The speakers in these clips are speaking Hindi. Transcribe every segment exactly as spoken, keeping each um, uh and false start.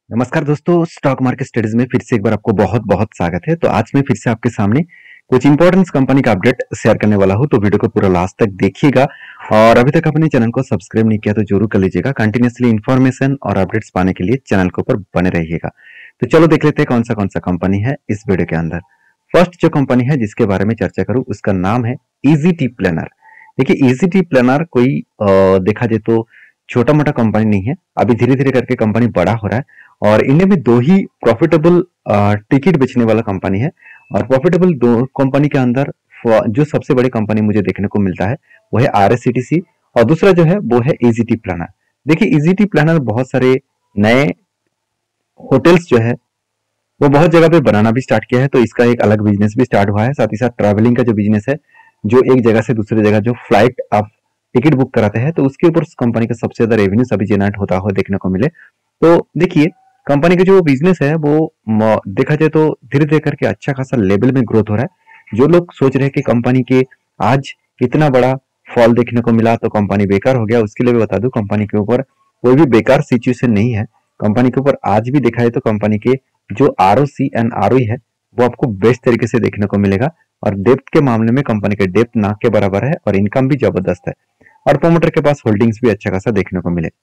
नमस्कार दोस्तों, स्टॉक मार्केट स्टडीज में फिर से एक बार आपको बहुत बहुत स्वागत है। तो आज मैं फिर से आपके सामने कुछ इंपॉर्टेंट कंपनी का अपडेट शेयर करने वाला हूं, तो वीडियो को पूरा लास्ट तक देखिएगा। और अभी तक अपने चैनल को सब्सक्राइब नहीं किया तो जरूर कर लीजिएगा। कंटिन्यूसली इन्फॉर्मेशन और अपडेट्स पाने के लिए चैनल के ऊपर बने रहिएगा। तो चलो देख लेते हैं कौन सा कौन सा कंपनी है इस वीडियो के अंदर। फर्स्ट जो कंपनी है जिसके बारे में चर्चा करूँ उसका नाम है ईजीटी प्लानर। देखिए ईजीटी प्लानर कोई अ, देखा जाए तो छोटा मोटा कंपनी नहीं है, अभी धीरे धीरे करके कंपनी बड़ा हो रहा है। और इंडिया में दो ही प्रॉफिटेबल टिकट बेचने वाला कंपनी है। और प्रॉफिटेबल दो कंपनी के अंदर जो सबसे बड़ी कंपनी मुझे देखने को मिलता है वो है आरएससीटीसी, और दूसरा जो है वो है ईजीटी प्लानर। देखिए ईजीटी प्लानर बहुत सारे नए होटल्स जो है वो बहुत जगह पे बनाना भी स्टार्ट किया है, तो इसका एक अलग बिजनेस भी स्टार्ट हुआ है। साथ ही साथ ट्रैवलिंग का जो बिजनेस है, जो एक जगह से दूसरी जगह जो फ्लाइट आप टिकट बुक कराते हैं, तो उसके ऊपर उस कंपनी का सबसे ज्यादा रेवेन्यू अभी जनरेट होता हुआ देखने को मिले। तो देखिए कंपनी का जो बिजनेस है वो देखा जाए तो धीरे धीरे करके अच्छा खासा लेवल में ग्रोथ हो रहा है। जो लोग सोच रहे हैं कि कंपनी के आज इतना बड़ा फॉल देखने को मिला तो कंपनी बेकार हो गया, उसके लिए भी बता दूं कंपनी के ऊपर कोई भी बेकार सिचुएशन नहीं है। कंपनी के ऊपर आज भी देखा जाए तो कंपनी के जो आरओसी एंड आरओई है वो आपको बेस्ट तरीके से देखने को मिलेगा। और डेप्थ के मामले में कंपनी का डेप्थ ना के बराबर है और इनकम भी जबरदस्त है। और प्रोमोटर के पास होल्डिंग्स भी अच्छा खासा देखने को मिले।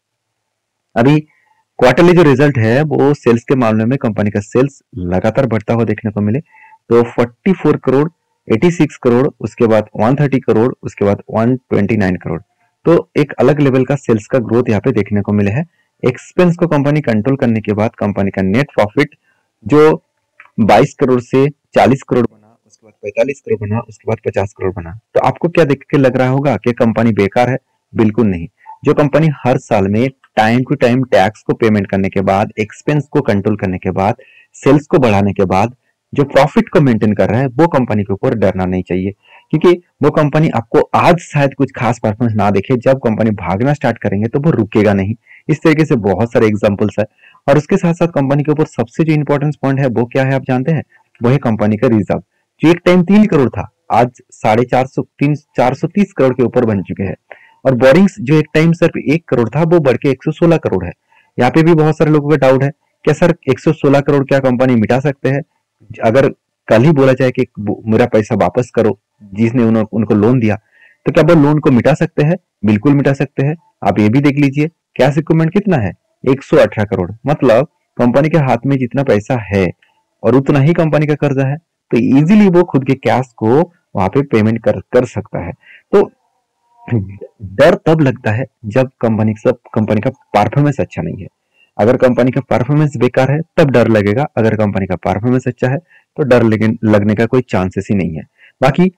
अभी क्वार्टरली जो रिजल्ट है वो सेल्स के मामले में कंपनी का सेल्स लगातार बढ़ता हुआ देखने को मिले। तो चौवालीस करोड़, छियासी करोड़, उसके बाद एक सौ तीस करोड़, उसके बाद एक सौ उनतीस करोड़। तो एक अलग लेवल का सेल्स का ग्रोथ यहाँ पे देखने को मिले है। एक्सपेंस को कंपनी कंट्रोल करने के बाद कंपनी का नेट प्रॉफिट जो बाईस करोड़ से चालीस करोड़ बना, उसके बाद पैंतालीस करोड़ बना, उसके बाद पचास करोड़ बना। तो आपको क्या देख के लग रहा होगा कि कंपनी बेकार है? बिल्कुल नहीं। जो कंपनी हर साल में टाइम टू टाइम टैक्स को पेमेंट करने के बाद, एक्सपेंस को कंट्रोल करने के बाद, सेल्स को बढ़ाने के बाद जो प्रॉफिट को मेंटेन कर रहा है, वो कंपनी के ऊपर डरना नहीं चाहिए। क्योंकि वो कंपनी आपको आज शायद कुछ खास परफॉर्मेंस ना देखे, जब कंपनी भागना स्टार्ट करेंगे तो वो रुकेगा नहीं। इस तरीके से बहुत सारे एग्जाम्पल्स है। और उसके साथ साथ कंपनी के ऊपर सबसे जो इंपॉर्टेंट पॉइंट है वो क्या है आप जानते हैं? वो है कंपनी का रिजर्व, जो एक टाइम तीन करोड़ था, आज साढ़े चार सौ तीन चार सौ तीस करोड़ के ऊपर बन चुके हैं। और बोरिंग्स जो एक टाइम सिर्फ एक करोड़ था वो बढ़ के एक सौ सोलह करोड़ है। यहाँ पे भी बहुत सारे लोगों का डाउट है, क्या सर एक सौ सोलह करोड़ क्या कंपनी मिटा सकते हैं? अगर कल ही बोला जाए कि मेरा पैसा वापस करो, जिसने उन, उनको लोन दिया, तो क्या वो लोन को मिटा सकते हैं? बिल्कुल मिटा सकते हैं। आप ये भी देख लीजिए कैश इक्विपमेंट कितना है, एक सौ अठारह करोड़। मतलब कंपनी के हाथ में जितना पैसा है और उतना ही कंपनी का कर्जा है, तो इजीली वो खुद के कैश को वहां पे पेमेंट कर कर सकता है। तो डर तब लगता है जब कंपनी सब कंपनी का परफॉर्मेंस अच्छा नहीं है। अगर कंपनी का परफॉर्मेंस बेकार है तब डर लगेगा, अगर कंपनी का परफॉर्मेंस अच्छा है तो डर लगने का कोई चांसेस ही नहीं है। बाकी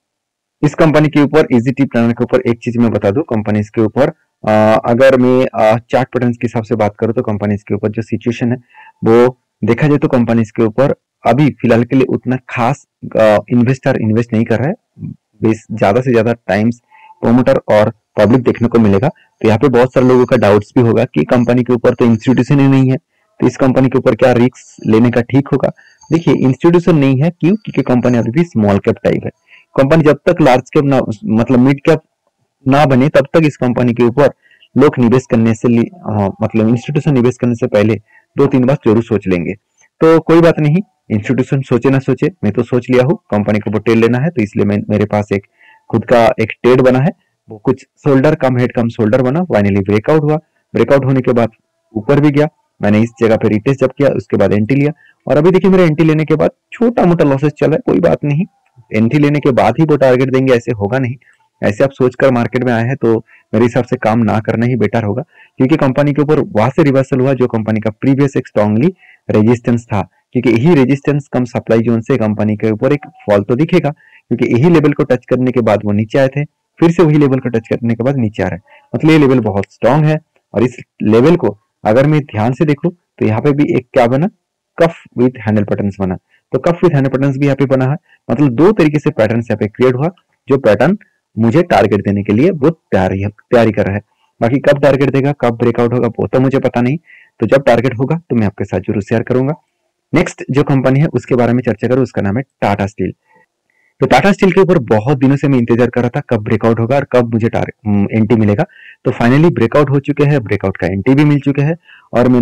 इस कंपनी के ऊपर, ईजीटी प्लानर के ऊपर एक चीज मैं बता दूं, कंपनी के ऊपर अगर मैं चार्ट पैटर्न के हिसाब से बात करूं तो कंपनी के ऊपर जो सिचुएशन है वो देखा जाए तो कंपनी के ऊपर अभी फिलहाल के लिए उतना खास इन्वेस्टर इन्वेस्ट नहीं कर रहा है। ज्यादा से ज्यादा टाइम्स प्रोमोटर और पब्लिक देखने को मिलेगा। तो यहाँ पे बहुत सारे लोगों का डाउट्स भी होगा कि कंपनी के ऊपर तो इंस्टीट्यूशन ही नहीं है, तो इस कंपनी के ऊपर क्या रिस्क लेने का ठीक होगा? देखिए इंस्टीट्यूशन नहीं है, क्यों? क्योंकि कंपनी अभी भी स्मॉल कैप टाइप है। कंपनी जब तक लार्ज कैप ना, मतलब मिड कैप ना बने, तब तक इस कंपनी के ऊपर लोग निवेश करने से आ, मतलब इंस्टीट्यूशन निवेश करने से पहले दो तीन बार जरूर सोच लेंगे। तो कोई बात नहीं, इंस्टीट्यूशन सोचे ना सोचे, मैं तो सोच लिया हूँ कंपनी को ट्रेड लेना है, तो इसलिए मैं मेरे पास एक खुद का एक ट्रेड बना है। वो कुछ shoulder cum head cum shoulder बना, फाइनली ब्रेकआउट हुआ। ब्रेकआउट होने के बाद ऊपर भी गया, मैंने इस जगह पे रिटेस्ट जब किया, उसके बाद एंट्री लिया। और अभी देखिए मेरा एंट्री लेने के बाद छोटा मोटा लॉसेस चल रहा है, कोई बात नहीं। एंट्री लेने के बाद ही वो टारगेट देंगे ऐसे होगा नहीं। ऐसे आप सोचकर मार्केट में आए हैं तो मेरे हिसाब से काम ना करना ही बेटर होगा, क्योंकि कंपनी के ऊपर वहां से रिवर्सल हुआ जो कंपनी का प्रीवियस एक स्ट्रॉन्गली रेजिस्टेंस था। क्योंकि यही रेजिस्टेंस कम सप्लाई जोन से कंपनी के ऊपर एक फॉल तो दिखेगा, क्योंकि यही लेवल को टच करने के बाद वो नीचे आए थे, फिर से वही लेवल को टच करने के बाद नीचे आ रहे हैं। मतलब ये लेवल बहुत स्ट्रांग है। और इस लेवल को अगर मैं ध्यान से देखूं तो यहाँ पे भी एक क्या बना, कफ विथ हैंडल पैटर्न्स बना। तो कफ विथ हैंडल पैटर्न्स भी यहाँ पे बना है। मतलब दो तरीके से पैटर्न यहाँ पे क्रिएट हुआ, जो पैटर्न मुझे टारगेट देने के लिए वो तैयारी तैयारी कर रहा है। बाकी कब टारगेट देगा, कब ब्रेकआउट होगा, वो तो मुझे पता नहीं। तो जब टारगेट होगा तो मैं आपके साथ जरूर शेयर करूंगा। नेक्स्ट जो कंपनी है उसके बारे में चर्चा करूं, उसका नाम है टाटा स्टील। तो टाटा स्टील के ऊपर बहुत दिनों से मैं इंतजार कर रहा था कब ब्रेकआउट होगा और कब मुझे एंट्री मिलेगा। तो फाइनली ब्रेकआउट हो चुके हैं, ब्रेकआउट का एंट्री भी मिल चुके हैं। और मैंने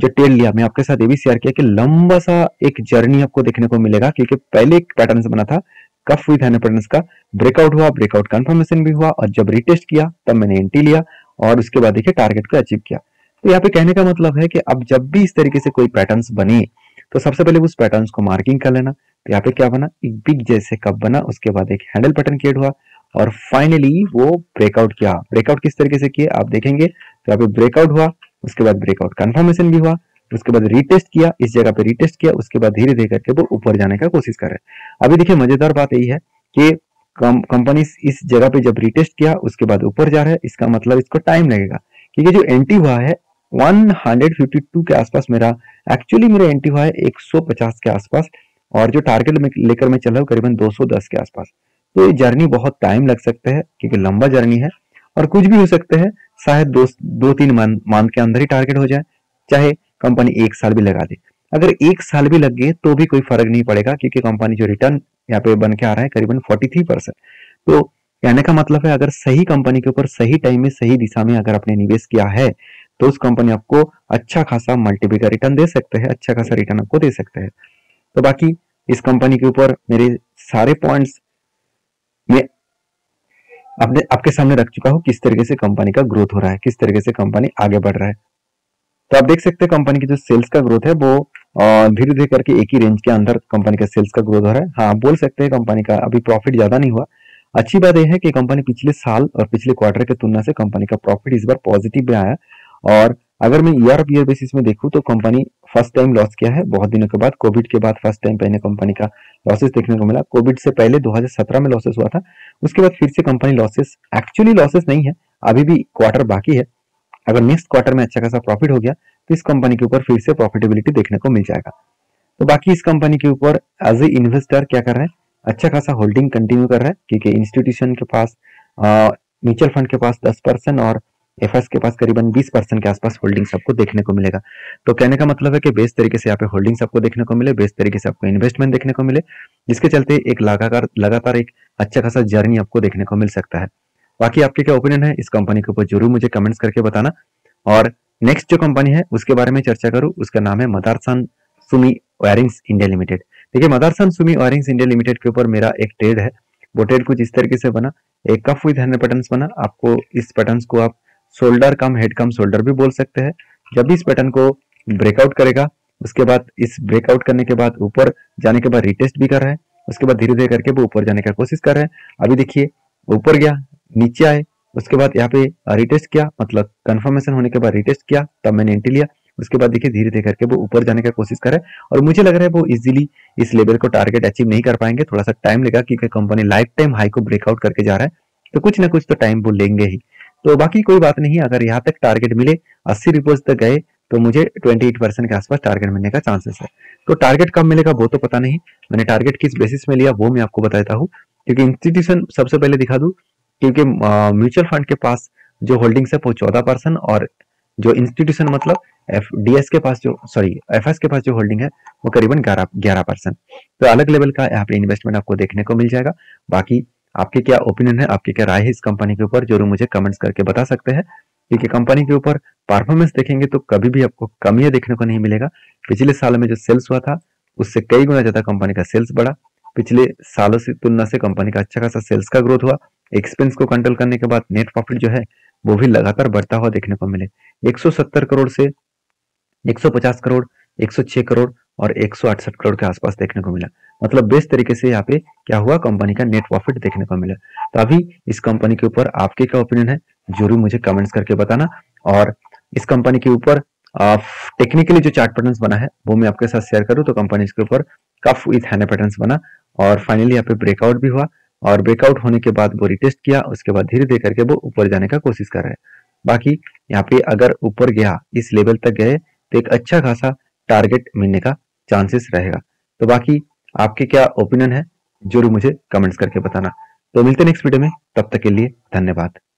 जो ट्रेड लिया, मैं आपके साथ ये भी शेयर किया कि लंबा सा एक जर्नी आपको देखने को मिलेगा, क्योंकि पहले एक पैटर्न बना था कफ विद हैंड का, ब्रेकआउट हुआ, ब्रेकआउट कंफर्मेशन भी हुआ, और जब रिटेस्ट किया तब मैंने एंट्री लिया और उसके बाद देखिए टारगेट को अचीव किया। तो यहाँ पे कहने का मतलब है कि अब जब भी इस तरीके से कोई पैटर्न्स बने तो सबसे पहले उस पैटर्न्स को मार्किंग कर लेना। तो यहाँ पे क्या बना, एक बिग जैसे कप बना, उसके बाद एक हैंडल पैटर्न क्रिएट हुआ और फाइनली वो ब्रेकआउट किया। ब्रेकआउट किस तरीके से किए आप देखेंगे, तो यहाँ पे ब्रेकआउट हुआ, उसके बाद ब्रेकआउट कंफर्मेशन भी हुआ, उसके बाद रीटेस्ट किया, इस जगह पे रीटेस्ट किया, उसके बाद धीरे धीरे करके वो ऊपर जाने का कोशिश कर रहे हैं। अभी देखिए मजेदार बात यही है कि कंपनी इस जगह पे जब रिटेस्ट किया उसके बाद ऊपर जा रहा है, इसका मतलब इसको टाइम लगेगा, क्योंकि जो एंट्री हुआ है एक सौ बावन के आसपास, मेरा एक्चुअली मेरा एंट्री हुआ है एक सौ पचास के आसपास, और जो टारगेट में लेकर मैं चल रहा हूँ करीबन दो सौ दस के आसपास। तो ये जर्नी बहुत टाइम लग सकता है, क्योंकि लंबा जर्नी है और कुछ भी हो सकता है, शायद दो दो तीन मंथ के अंदर ही टारगेट हो जाए, चाहे कंपनी एक साल भी लगा दे। अगर एक साल भी लग गए तो भी कोई फर्क नहीं पड़ेगा, क्योंकि कंपनी जो रिटर्न यहाँ पे बन के आ रहा है करीबन तैंतालीस परसेंट। तो कहने का मतलब है, अगर सही कंपनी के ऊपर सही टाइम में सही दिशा में अगर आपने निवेश किया है तो उस कंपनी आपको अच्छा खासा मल्टीपल का रिटर्न दे सकते हैं, अच्छा खासा रिटर्न आपको दे सकते हैं। तो बाकी इस कंपनी के ऊपर मेरे सारे पॉइंट्स में आपने आपके सामने रख चुका हूँ, किस तरीके से कंपनी का ग्रोथ हो रहा है, किस तरीके से कंपनी आगे बढ़ रहा है। तो आप देख सकते हैं कंपनी की जो सेल्स का ग्रोथ है वो धीरे धीरे करके एक ही रेंज के अंदर कंपनी का सेल्स का ग्रोथ हो रहा है। हाँ, बोल सकते हैं कंपनी का अभी प्रॉफिट ज्यादा नहीं हुआ। अच्छी बात यह है कि कंपनी पिछले साल और पिछले क्वार्टर की तुलना से कंपनी का प्रॉफिट इस बार पॉजिटिव में आया, और अगर मैं ईयर ऑफ ईयर बेसिस में देखूं तो कंपनी फर्स्ट टाइम लॉस किया है बहुत दिनों के बाद, कोविड के बाद फर्स्ट टाइम पहले कंपनी का लॉसेस देखने को मिला। कोविड से पहले दो हज़ार सत्रह में लॉसेस हुआ था, उसके बाद फिर से कंपनी लॉसेस, एक्चुअली लॉसेस नहीं है, अभी भी क्वार्टर बाकी है। अगर नेक्स्ट क्वार्टर में अच्छा खासा प्रॉफिट हो गया तो इस कंपनी के ऊपर फिर से प्रॉफिटेबिलिटी देखने को मिल जाएगा। तो बाकी इस कंपनी के ऊपर एज ए इन्वेस्टर क्या कर रहे हैं, अच्छा खासा होल्डिंग कंटिन्यू कर रहा है, क्योंकि इंस्टीट्यूशन के पास, म्यूचुअल फंड के पास दस परसेंट और एफएस के पास करीबन बीस परसेंट के आसपास होल्डिंग सबको देखने को मिलेगा। तो कहने का मतलब है कि बेस्ट तरीके से यहाँ पे होल्डिंग सबको देखने को मिले, बेस्ट तरीके से आपको इन्वेस्टमेंट देखने को मिले, जिसके चलते एक लगातार लगातार एक अच्छा खासा जर्नी आपको देखने को मिल सकता है। बाकी आपके क्या ओपिनियन है इस कंपनी के ऊपर जरूर मुझे कमेंट्स करके बताना। और नेक्स्ट जो कंपनी है उसके बारे में चर्चा करूं, उसका नाम है Motherson Sumi wirings India limited. देखिए Motherson Sumi wirings India limited के ऊपर मेरा एक ट्रेड है, वो ट्रेड कुछ इस तरीके से बना, एक कफ विद हंड्रेड पैटर्न्स बना। आपको इस पैटर्न्स को आप shoulder cum head cum shoulder भी बोल सकते हैं। जब भी इस पैटर्न को ब्रेकआउट करेगा, उसके बाद इस ब्रेकआउट करने के बाद ऊपर जाने के बाद रिटेस्ट भी कर रहा है, उसके बाद धीरे धीरे करके वो ऊपर जाने का कोशिश कर रहे हैं। अभी देखिए ऊपर गया, नीचे आए, उसके बाद यहाँ पे रिटेस्ट किया, मतलब कंफर्मेशन होने के बाद रिटेस्ट किया, तब मैंने एंट्री लिया। उसके बाद देखिए धीरे धीरे करके वो ऊपर जाने का कोशिश कर रहा है, और मुझे लग रहा है वो इजीली इस लेवल को टारगेट अचीव नहीं कर पाएंगे, थोड़ा सा टाइम लेगा, क्योंकि कंपनी लाइफ टाइम हाई को ब्रेकआउट करके जा रहा है, तो कुछ ना कुछ तो टाइम वो लेंगे ही। तो बाकी कोई बात नहीं, अगर यहाँ तक टारगेट मिले, अस्सी रिपोर्ट तक गए, तो मुझे अट्ठाईस परसेंट के आसपास टारगेट मिलने का चांसेस है। तो टारगेट कब मिलेगा वो तो पता नहीं, मैंने टारगेट किस बेसिस में लिया वो मैं आपको बताता हूँ। क्योंकि इंस्टीट्यूशन सबसे पहले दिखा दूं, क्योंकि म्यूचुअल फंड के पास जो होल्डिंग्स है वो चौदह परसेंट, और जो इंस्टीट्यूशन मतलब एफ डीएस के पास जो सॉरी एफएस के पास जो होल्डिंग है वो करीबन ग्यारह ग्यारह परसेंट। तो अलग लेवल का यहाँ पे इन्वेस्टमेंट आपको देखने को मिल जाएगा। बाकी आपके क्या ओपिनियन है, आपकी क्या राय है इस कंपनी के ऊपर, जरूर मुझे कमेंट्स करके बता सकते हैं। क्योंकि कंपनी के ऊपर परफॉर्मेंस देखेंगे तो कभी भी आपको कमियां देखने को नहीं मिलेगा। पिछले साल में जो सेल्स हुआ था उससे कई गुना ज्यादा कंपनी का सेल्स बढ़ा, पिछले सालों से तुलना से कंपनी का अच्छा खासा सेल्स का ग्रोथ हुआ। एक्सपेंस को कंट्रोल करने के बाद नेट प्रॉफिट जो है वो भी लगातार बढ़ता हुआ देखने को मिले, एक सौ सत्तर करोड़ से एक सौ पचास करोड़, एक सौ छह करोड़ और एक सौ अड़सठ करोड़ के आसपास देखने को मिला। मतलब बेस्ट तरीके से यहाँ पे क्या हुआ, कंपनी का नेट प्रॉफिट देखने को मिला। तो अभी इस कंपनी के ऊपर आपके क्या ओपिनियन है जरूर मुझे कमेंट्स करके बताना। और इस कंपनी के ऊपर टेक्निकली जो चार्ट पैटर्न्स बना है वो मैं आपके साथ शेयर करूँ, तो कंपनी के ऊपर कफ विथ हैंड पैटर्न्स बना, और फाइनली यहाँ पे ब्रेकआउट भी हुआ, और ब्रेकआउट होने के बाद वो रिटेस्ट किया, उसके बाद धीरे धीरे करके वो ऊपर जाने का कोशिश कर रहे हैं। बाकी यहाँ पे अगर ऊपर गया, इस लेवल तक गए, तो एक अच्छा खासा टारगेट मिलने का चांसेस रहेगा। तो बाकी आपके क्या ओपिनियन है जरूर मुझे कमेंट्स करके बताना। तो मिलते हैं नेक्स्ट वीडियो में, तब तक के लिए धन्यवाद।